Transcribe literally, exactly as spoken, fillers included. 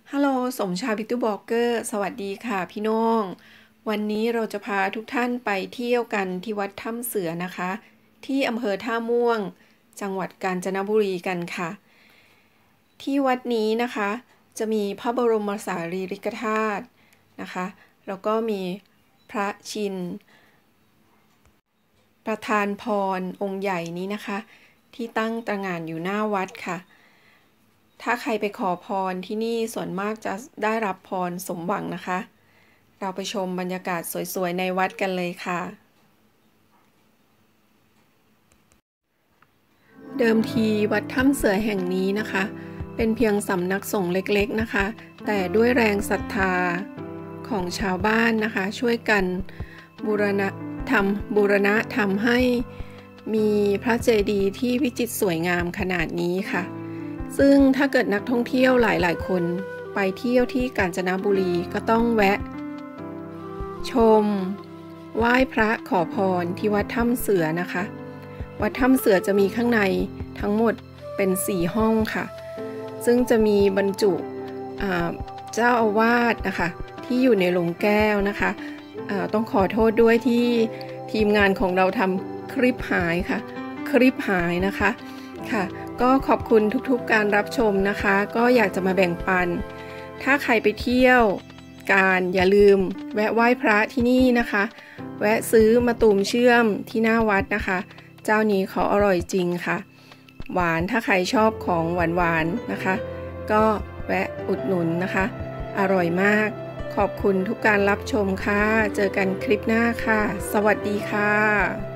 ฮัลโหลสมชายบิ๊กตูบล็อกเกอร์สวัสดีค่ะพี่น้อง วันนี้เราจะพาทุกท่านไปเที่ยวกันที่วัดถ้ำเสือนะคะ ที่อำเภอท่าม่วง จังหวัดกาญจนบุรีกันค่ะ ที่วัดนี้นะคะ จะมีพระบรมสารีริกธาตุนะคะ แล้วก็มีพระชิน ประธานพรองค์ใหญ่นี้นะคะ ที่ตั้งตระหง่านอยู่หน้าวัดค่ะ ถ้าใครไปขอพรที่นี่ส่วนมากจะได้รับพรสมหวังนะคะ เราไปชมบรรยากาศสวยๆในวัดกันเลยค่ะ เดิมทีวัดถ้ำเสือแห่งนี้นะคะ เป็นเพียงสำนักสงฆ์เล็กๆนะคะ แต่ด้วยแรงศรัทธาของชาวบ้านนะคะ ช่วยกันบูรณะทำบูรณะทำให้มีพระเจดีย์ที่วิจิตรสวยงามขนาดนี้ค่ะซึ่งถ้าเกิดนักท่องเที่ยวหลายๆคนไปเที่ยวที่กาญจนบุรีก็ต้องแวะชมไหว้พระขอพรที่วัดถ้ำเสือนะคะวัดถ้ำเสือจะมีข้างในทั้งหมดเป็นสี่ห้องค่ะซึ่งจะมีบรรจุเจ้าอาวาสนะคะที่อยู่ในโลงแก้วนะคะต้องขอโทษด้วยที่ทีมงานของเราทำคลิปหายค่ะคลิปหายนะคะค่ะก็ขอบคุณทุกๆการรับชมนะคะก็อยากจะมาแบ่งปันถ้าใครไปเที่ยวการอย่าลืมแวะไหว้พระที่นี่นะคะแวะซื้อมะตูมเชื่อมที่หน้าวัดนะคะเจ้านี้เขาอร่อยจริงค่ะหวานถ้าใครชอบของหวานๆนะคะก็แวะอุดหนุนนะคะอร่อยมากขอบคุณทุกการรับชมค่ะเจอกันคลิปหน้าค่ะสวัสดีค่ะ